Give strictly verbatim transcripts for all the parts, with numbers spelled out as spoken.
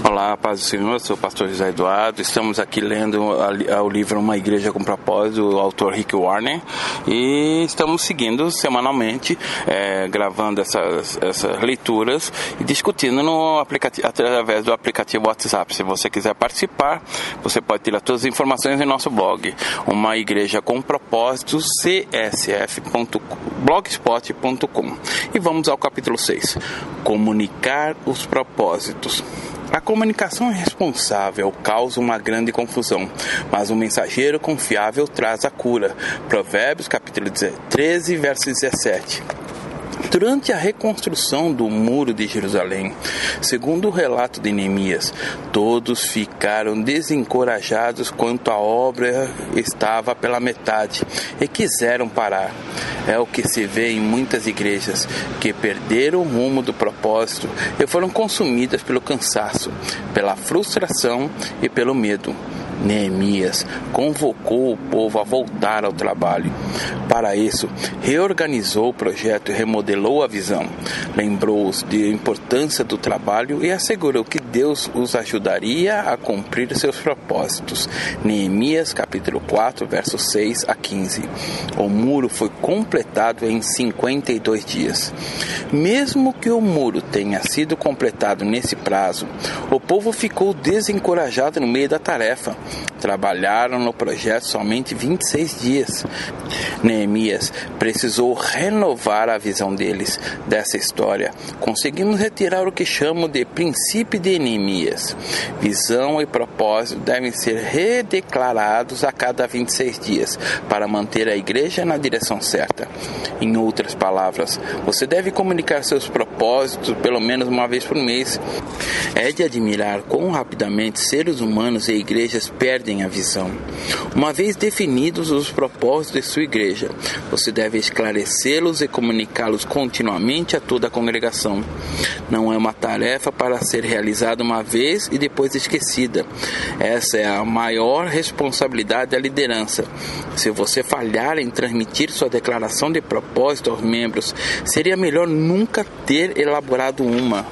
Olá, paz do Senhor, eu sou o pastor José Eduardo. Estamos aqui lendo o livro Uma Igreja com Propósito, do autor Rick Warren, e estamos seguindo semanalmente, é, gravando essas, essas leituras e discutindo no aplicativo, através do aplicativo WhatsApp. Se você quiser participar, você pode tirar todas as informações em nosso blog, Uma Igreja com Propósito, c s f ponto blogspot ponto com. E vamos ao capítulo seis, Comunicar os Propósitos. A comunicação irresponsável causa uma grande confusão, mas um mensageiro confiável traz a cura. Provérbios capítulo treze, verso dezessete. Durante a reconstrução do Muro de Jerusalém, segundo o relato de Neemias, todos ficaram desencorajados quanto a obra estava pela metade e quiseram parar. É o que se vê em muitas igrejas, que perderam o rumo do propósito e foram consumidas pelo cansaço, pela frustração e pelo medo. Neemias convocou o povo a voltar ao trabalho. Para isso, reorganizou o projeto e remodelou a visão. Lembrou-os da importância do trabalho e assegurou que Deus os ajudaria a cumprir seus propósitos. Neemias capítulo quatro, versos seis a quinze. O muro foi completado em cinquenta e dois dias. Mesmo que o muro tenha sido completado nesse prazo, o povo ficou desencorajado no meio da tarefa. Trabalharam no projeto somente vinte e seis dias. Neemias precisou renovar a visão deles dessa história. Conseguimos retirar o que chamo de princípio de Neemias. Visão e propósito devem ser redeclarados a cada vinte e seis dias para manter a igreja na direção certa. Em outras palavras, você deve comunicar seus propósitos pelo menos uma vez por mês. É de admirar quão rapidamente seres humanos e igrejas perdem a visão. Uma vez definidos os propósitos de sua igreja, você deve esclarecê-los e comunicá-los continuamente a toda a congregação. Não é uma tarefa para ser realizada uma vez e depois esquecida. Essa é a maior responsabilidade da liderança. Se você falhar em transmitir sua declaração de propósito aos membros, seria melhor nunca ter elaborado uma.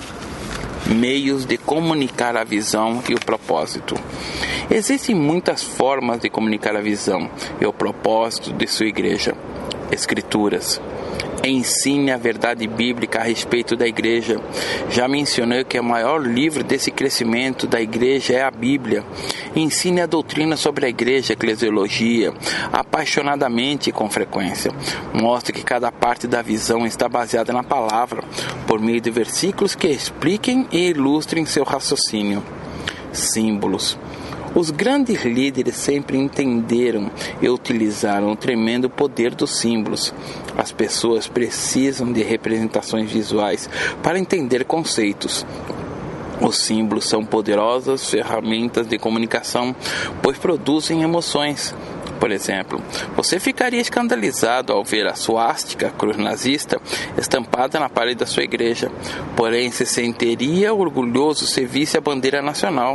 Meios de comunicar a visão e o propósito. Existem muitas formas de comunicar a visão e o propósito de sua igreja. Escrituras. Ensine a verdade bíblica a respeito da igreja. Já mencionei que o maior livro desse crescimento da igreja é a Bíblia. Ensine a doutrina sobre a igreja, eclesiologia, apaixonadamente e com frequência. Mostre que cada parte da visão está baseada na palavra, por meio de versículos que expliquem e ilustrem seu raciocínio. Símbolos. Os grandes líderes sempre entenderam e utilizaram o tremendo poder dos símbolos. As pessoas precisam de representações visuais para entender conceitos. Os símbolos são poderosas ferramentas de comunicação, pois produzem emoções. Por exemplo, você ficaria escandalizado ao ver a suástica, cruz nazista, estampada na parede da sua igreja, porém se sentiria orgulhoso se visse a bandeira nacional.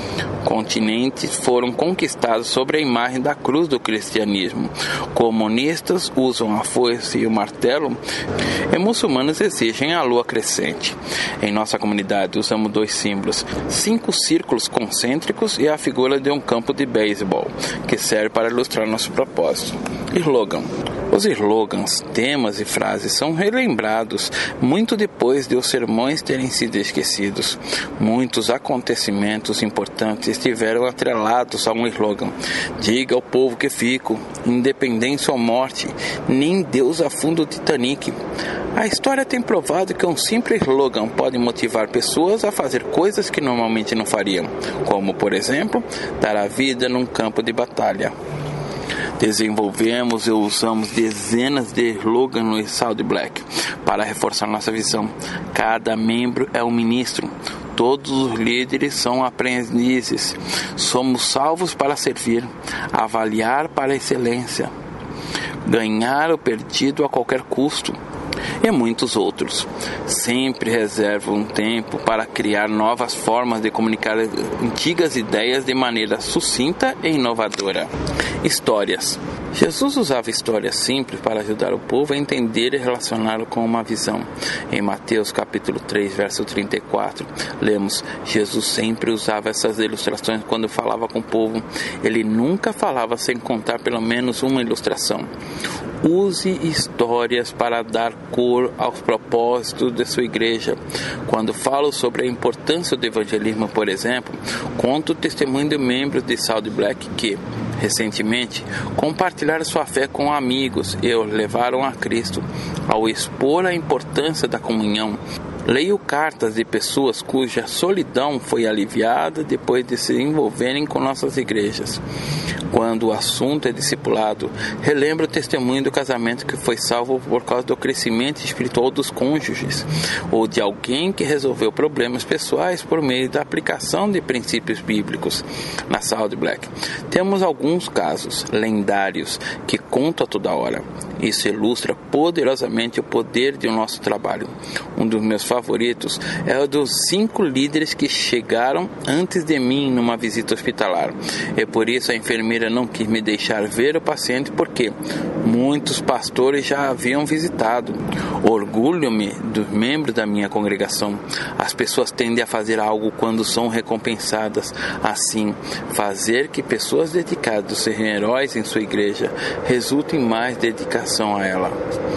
Continentes foram conquistados sobre a imagem da cruz do cristianismo. Comunistas usam a foice e o martelo, e muçulmanos exigem a lua crescente. Em nossa comunidade usamos dois símbolos, cinco círculos concêntricos e a figura de um campo de beisebol, que serve para ilustrar nosso propósito. Slogan. Os slogans, temas e frases são relembrados muito depois de os sermões terem sido esquecidos. Muitos acontecimentos importantes estiveram atrelados a um slogan. Diga ao povo que fico, independência ou morte, nem Deus afunda o Titanic. A história tem provado que um simples slogan pode motivar pessoas a fazer coisas que normalmente não fariam, como, por exemplo, dar a vida num campo de batalha. Desenvolvemos e usamos dezenas de slogans no Sound Black para reforçar nossa visão. Cada membro é um ministro. Todos os líderes são aprendizes. Somos salvos para servir, avaliar para a excelência, ganhar o perdido a qualquer custo, e muitos outros. Sempre reservo um tempo para criar novas formas de comunicar antigas ideias de maneira sucinta e inovadora. Histórias. Jesus usava histórias simples para ajudar o povo a entender e relacioná-lo com uma visão. Em Mateus capítulo três, verso trinta e quatro, lemos: Jesus sempre usava essas ilustrações quando falava com o povo. Ele nunca falava sem contar pelo menos uma ilustração. Use histórias para dar cor aos propósitos de sua igreja. Quando falo sobre a importância do evangelismo, por exemplo, conto o testemunho de membros de Salt Black que, recentemente, compartilharam sua fé com amigos e os levaram a Cristo. Ao expor a importância da comunhão, leio cartas de pessoas cuja solidão foi aliviada depois de se envolverem com nossas igrejas. Quando o assunto é discipulado, relembro o testemunho do casamento que foi salvo por causa do crescimento espiritual dos cônjuges, ou de alguém que resolveu problemas pessoais por meio da aplicação de princípios bíblicos. Na Salt Black, temos alguns casos lendários que conto a toda hora. Isso ilustra poderosamente o poder de nosso trabalho. Um dos meus favoritos é o dos cinco líderes que chegaram antes de mim numa visita hospitalar. E por isso a enfermeira não quis me deixar ver o paciente, porque muitos pastores já haviam visitado. Orgulho-me dos membros da minha congregação. As pessoas tendem a fazer algo quando são recompensadas. Assim, fazer que pessoas dedicadas sejam heróis em sua igreja resulte em mais dedicação a ela.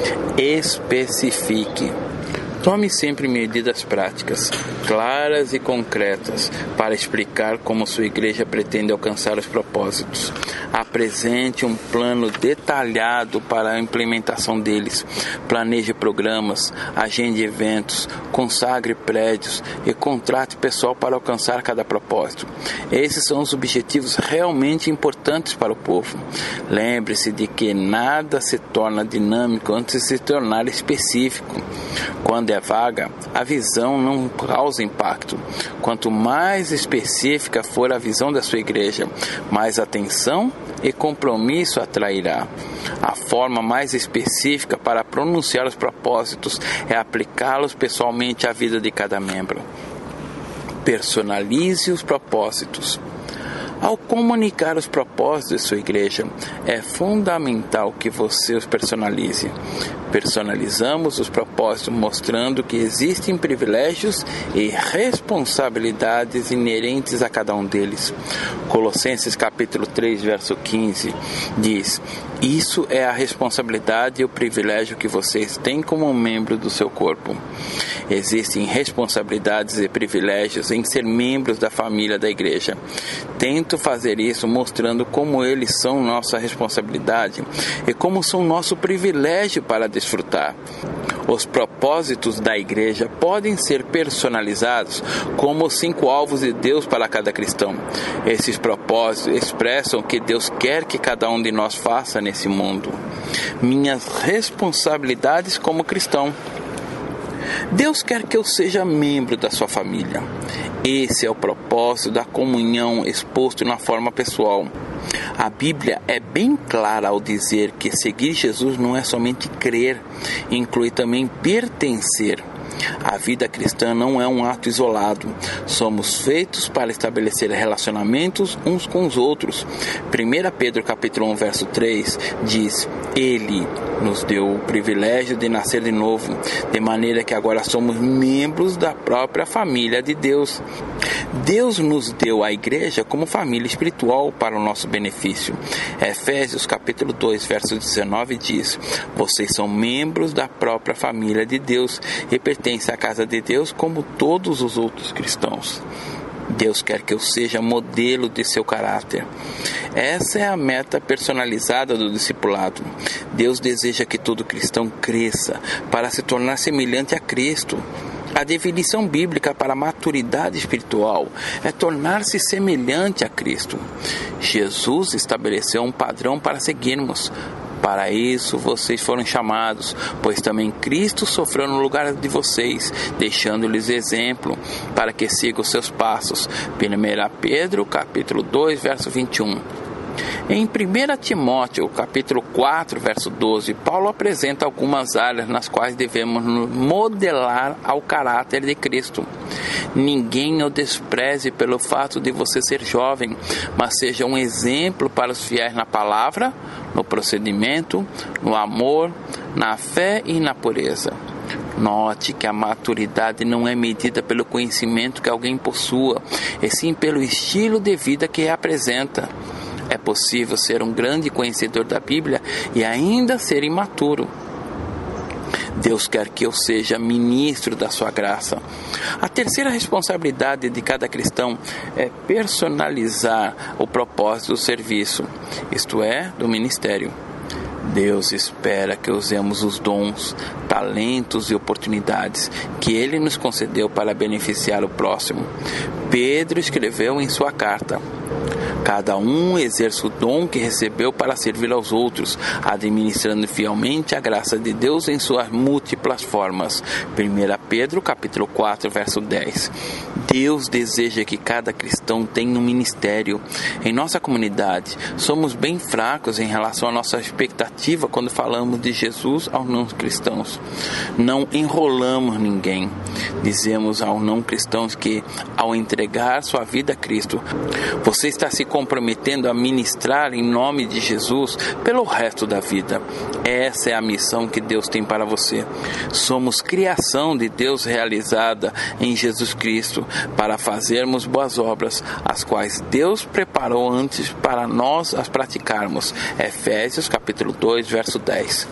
Especifique. Tome sempre medidas práticas, claras e concretas, para explicar como sua igreja pretende alcançar os propósitos. Apresente um plano detalhado para a implementação deles. Planeje programas, agende eventos, consagre prédios e contrate pessoal para alcançar cada propósito. Esses são os objetivos realmente importantes para o povo. Lembre-se de que nada se torna dinâmico antes de se tornar específico. Quando é vaga, a visão não causa impacto. Quanto mais específica for a visão da sua igreja, mais atenção e compromisso atrairá. A forma mais específica para pronunciar os propósitos é aplicá-los pessoalmente à vida de cada membro. Personalize os propósitos. Ao comunicar os propósitos de sua igreja, é fundamental que você os personalize. Personalizamos os propósitos mostrando que existem privilégios e responsabilidades inerentes a cada um deles. Colossenses capítulo três, verso quinze diz: isso é a responsabilidade e o privilégio que vocês têm como membro do seu corpo. Existem responsabilidades e privilégios em ser membros da família da igreja. Tento fazer isso mostrando como eles são nossa responsabilidade e como são nosso privilégio para desfrutar. Os propósitos da igreja podem ser personalizados como os cinco alvos de Deus para cada cristão. Esses propósitos expressam o que Deus quer que cada um de nós faça nesse mundo. Minhas responsabilidades como cristão. Deus quer que eu seja membro da sua família. Esse é o propósito da comunhão exposto na forma pessoal. A Bíblia é bem clara ao dizer que seguir Jesus não é somente crer, inclui também pertencer. A vida cristã não é um ato isolado. Somos feitos para estabelecer relacionamentos uns com os outros. primeira Pedro capítulo um, verso três diz: Ele nos deu o privilégio de nascer de novo, de maneira que agora somos membros da própria família de Deus. Deus nos deu a igreja como família espiritual para o nosso benefício. Efésios capítulo dois, verso dezenove diz: Vocês são membros da própria família de Deus e pertencem à casa de Deus como todos os outros cristãos. Deus quer que eu seja modelo de seu caráter. Essa é a meta personalizada do discipulado. Deus deseja que todo cristão cresça para se tornar semelhante a Cristo. A definição bíblica para a maturidade espiritual é tornar-se semelhante a Cristo. Jesus estabeleceu um padrão para seguirmos. Para isso vocês foram chamados, pois também Cristo sofreu no lugar de vocês, deixando-lhes exemplo, para que sigam os seus passos. primeira Pedro, capítulo dois, verso vinte e um. Em primeiro Timóteo, capítulo quatro, verso doze, Paulo apresenta algumas áreas nas quais devemos nos modelar ao caráter de Cristo. Ninguém o despreze pelo fato de você ser jovem, mas seja um exemplo para os fiéis na palavra, no procedimento, no amor, na fé e na pureza. Note que a maturidade não é medida pelo conhecimento que alguém possua, e sim pelo estilo de vida que apresenta. É possível ser um grande conhecedor da Bíblia e ainda ser imaturo. Deus quer que eu seja ministro da sua graça. A terceira responsabilidade de cada cristão é personalizar o propósito do serviço, isto é, do ministério. Deus espera que usemos os dons, talentos e oportunidades que Ele nos concedeu para beneficiar o próximo. Pedro escreveu em sua carta: cada um exerce o dom que recebeu para servir aos outros, administrando fielmente a graça de Deus em suas múltiplas formas. primeiro Pedro, capítulo quatro, verso dez. Deus deseja que cada cristão tenha um ministério. Em nossa comunidade, somos bem fracos em relação à nossa expectativa quando falamos de Jesus aos não cristãos. Não enrolamos ninguém. Dizemos aos não cristãos que, ao entregar sua vida a Cristo, você está se comprometendo a ministrar em nome de Jesus pelo resto da vida. Essa é a missão que Deus tem para você. Somos criação de Deus realizada em Jesus Cristo para fazermos boas obras, as quais Deus preparou antes para nós as praticarmos. Efésios capítulo dois, verso dez.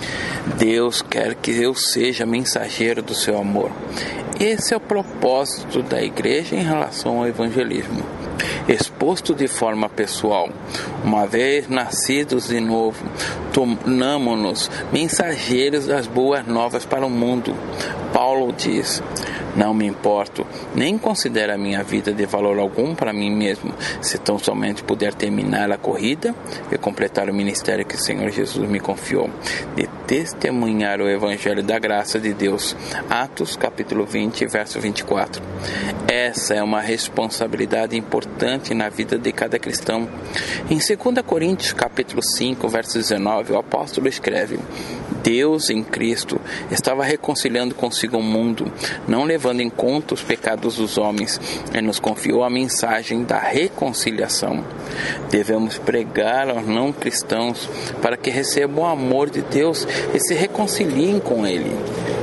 Deus quer que eu seja mensageiro do seu amor. Esse é o propósito da igreja em relação ao evangelismo, exposto de forma pessoal. Uma vez nascidos de novo, tornamo-nos mensageiros das boas novas para o mundo. Paulo diz: não me importo, nem considero a minha vida de valor algum para mim mesmo, se tão somente puder terminar a corrida e completar o ministério que o Senhor Jesus me confiou, de testemunhar o Evangelho da graça de Deus. Atos capítulo vinte, verso vinte e quatro. Essa é uma responsabilidade importante na vida de cada cristão. Em dois Coríntios capítulo cinco, verso dezenove, o apóstolo escreve: Deus em Cristo estava reconciliando consigo o mundo, não levando em conta os pecados dos homens, e nos confiou a mensagem da reconciliação. Devemos pregar aos não cristãos para que recebam o amor de Deus e se reconciliem com Ele.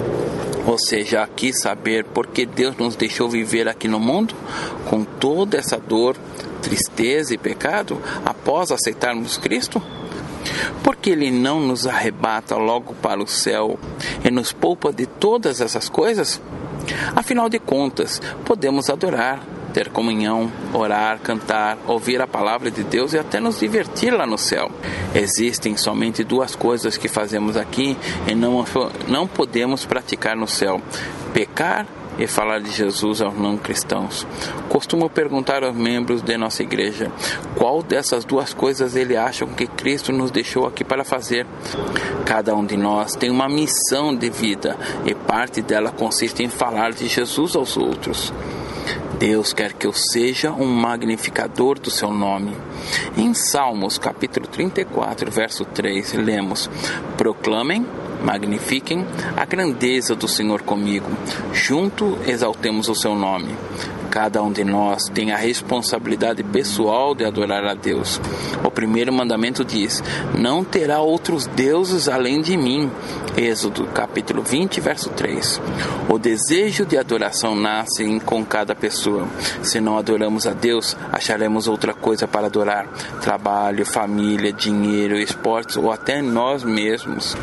Você já quis saber por que Deus nos deixou viver aqui no mundo, com toda essa dor, tristeza e pecado, após aceitarmos Cristo? Por que Ele não nos arrebata logo para o céu e nos poupa de todas essas coisas? Afinal de contas, podemos adorar, ter comunhão, orar, cantar, ouvir a palavra de Deus e até nos divertir lá no céu. Existem somente duas coisas que fazemos aqui e não, não podemos praticar no céu: pecar e falar de Jesus aos não cristãos. Costumo perguntar aos membros de nossa igreja qual dessas duas coisas eles acham que Cristo nos deixou aqui para fazer. Cada um de nós tem uma missão de vida e parte dela consiste em falar de Jesus aos outros. Deus quer que eu seja um magnificador do seu nome. Em Salmos capítulo trinta e quatro, verso três, lemos: proclamem, magnifiquem a grandeza do Senhor comigo, junto exaltemos o seu nome. Cada um de nós tem a responsabilidade pessoal de adorar a Deus. O primeiro mandamento diz: não terá outros deuses além de mim. Êxodo capítulo vinte, verso três. O desejo de adoração nasce em, com cada pessoa. Se não adoramos a Deus, acharemos outra coisa para adorar: trabalho, família, dinheiro, esportes ou até nós mesmos.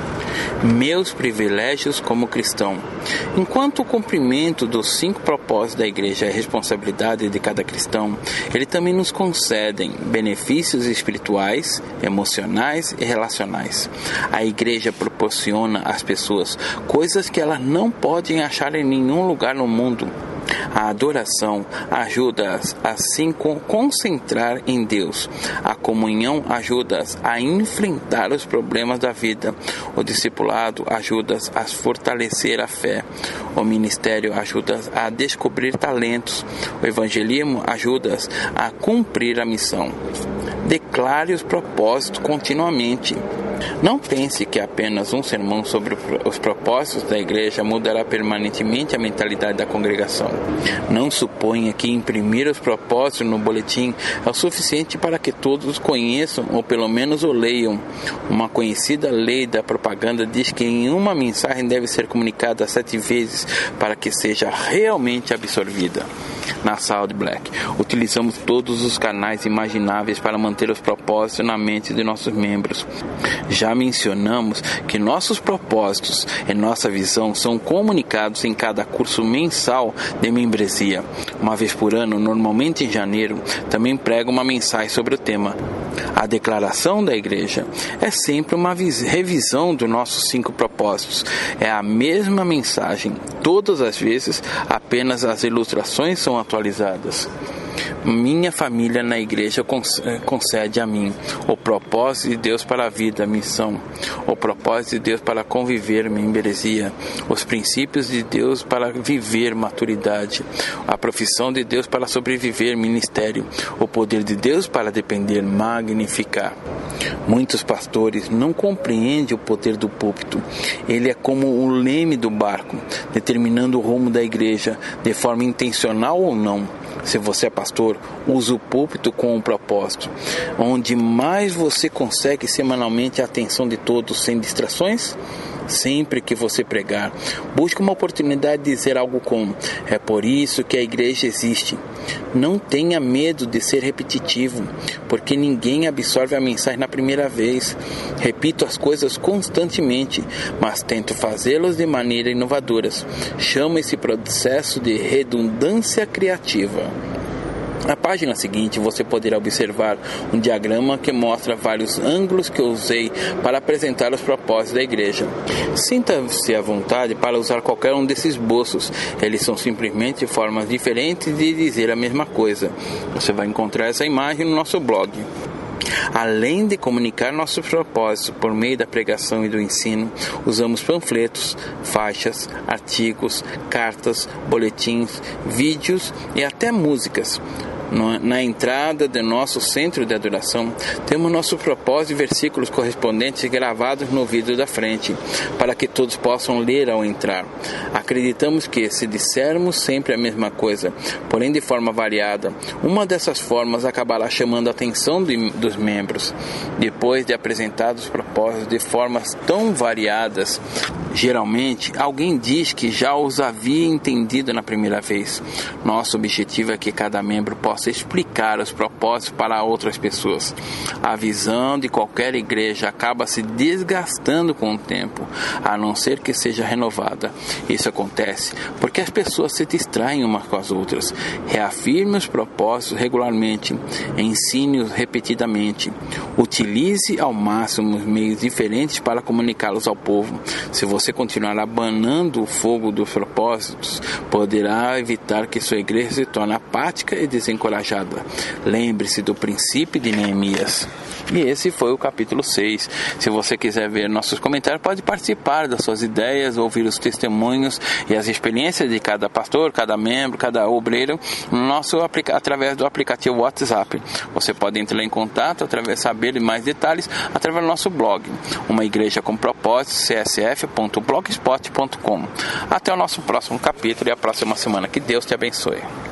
Meus privilégios como cristão. Enquanto o cumprimento dos cinco propósitos da igreja é responsabilidade de cada cristão, ele também nos concede benefícios espirituais, emocionais e relacionais. A igreja proporciona às pessoas coisas que elas não podem achar em nenhum lugar no mundo. A adoração ajuda-as a se concentrar em Deus. A comunhão ajuda-as a enfrentar os problemas da vida. O discipulado ajuda-as a fortalecer a fé. O ministério ajuda-as a descobrir talentos. O evangelismo ajuda-as a cumprir a missão. Declare os propósitos continuamente. Não pense que apenas um sermão sobre os propósitos da igreja mudará permanentemente a mentalidade da congregação. Não suponha que imprimir os propósitos no boletim é o suficiente para que todos conheçam ou pelo menos o leiam. Uma conhecida lei da propaganda diz que em uma mensagem deve ser comunicada sete vezes para que seja realmente absorvida. Na Saúde Black, utilizamos todos os canais imagináveis para manter os propósitos na mente de nossos membros. Já mencionamos que nossos propósitos e nossa visão são comunicados em cada curso mensal de membresia. Uma vez por ano, normalmente em janeiro, também prego uma mensagem sobre o tema. A declaração da igreja é sempre uma revisão dos nossos cinco propósitos. É a mesma mensagem todas as vezes, apenas as ilustrações são atualizadas. Minha família na igreja concede a mim o propósito de Deus para a vida, a missão, o propósito de Deus para conviver em membresia, os princípios de Deus para viver maturidade, a profissão de Deus para sobreviver ministério, o poder de Deus para depender, magnificar. Muitos pastores não compreendem o poder do púlpito. Ele é como o leme do barco, determinando o rumo da igreja, de forma intencional ou não. Se você é pastor, use o púlpito com um propósito. Onde mais você consegue semanalmente a atenção de todos sem distrações? Sempre que você pregar, busque uma oportunidade de dizer algo como: é por isso que a igreja existe. Não tenha medo de ser repetitivo, porque ninguém absorve a mensagem na primeira vez. Repito as coisas constantemente, mas tento fazê-las de maneira inovadora. Chamo esse processo de redundância criativa. Na página seguinte, você poderá observar um diagrama que mostra vários ângulos que eu usei para apresentar os propósitos da igreja. Sinta-se à vontade para usar qualquer um desses esboços. Eles são simplesmente formas diferentes de dizer a mesma coisa. Você vai encontrar essa imagem no nosso blog. Além de comunicar nossos propósitos por meio da pregação e do ensino, usamos panfletos, faixas, artigos, cartas, boletins, vídeos e até músicas. Na entrada do nosso centro de adoração, temos nosso propósito e versículos correspondentes gravados no vidro da frente, para que todos possam ler ao entrar. Acreditamos que, se dissermos sempre a mesma coisa, porém de forma variada, uma dessas formas acabará chamando a atenção de, dos membros. Depois de apresentados os propósitos de formas tão variadas, geralmente alguém diz que já os havia entendido na primeira vez. Nosso objetivo é que cada membro possa explicar os propósitos para outras pessoas. A visão de qualquer igreja acaba se desgastando com o tempo, a não ser que seja renovada. Isso acontece porque as pessoas se distraem umas com as outras. Reafirme os propósitos regularmente, ensine-os repetidamente. Utilize ao máximo os meios diferentes para comunicá-los ao povo. Se você continuar abanando o fogo dos propósitos, poderá evitar que sua igreja se torne apática e desencorajada. Lembre-se do princípio de Neemias. E esse foi o capítulo seis. Se você quiser ver nossos comentários, pode participar das suas ideias, ouvir os testemunhos e as experiências de cada pastor, cada membro, cada obreiro, no nosso, através do aplicativo WhatsApp. Você pode entrar em contato, através, saber mais detalhes, através do nosso blog, Uma Igreja com Propósito, c s f ponto blogspot ponto com. Até o nosso próximo capítulo e a próxima semana. Que Deus te abençoe.